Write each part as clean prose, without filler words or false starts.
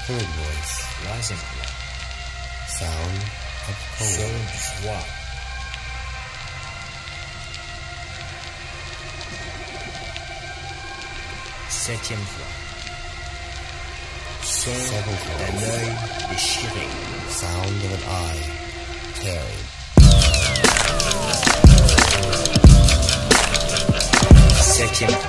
Third voice. Troisième voix. Sound of Son cold. du froid. Septième voix. Son Seventh d'un voice. œil déchiré. Sound of an eye tearing. Septième voix.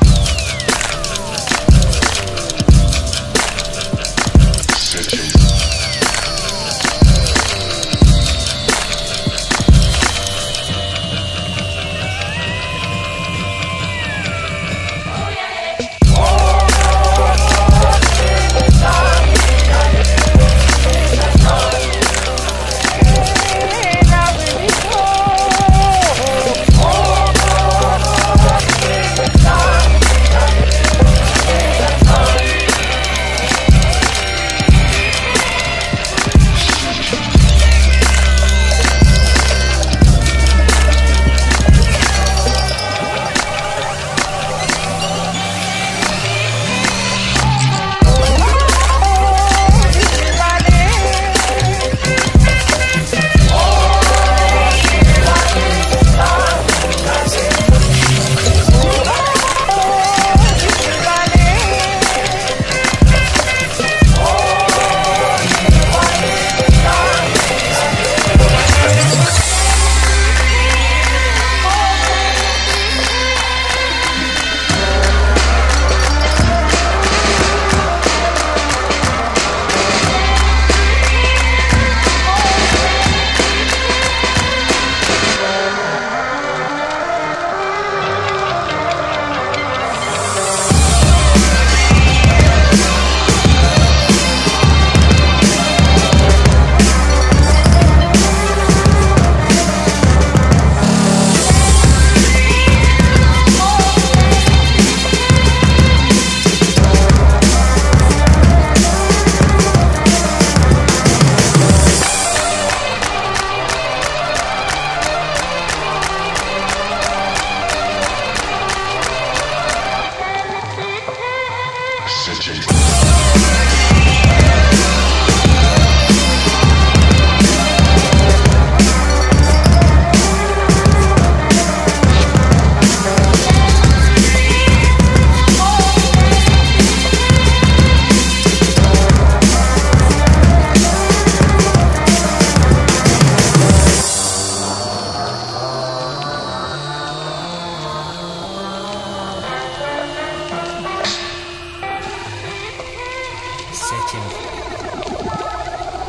Septième voix.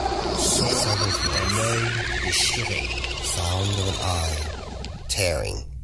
Son d'un œil déchiré. Sound of an eye tearing.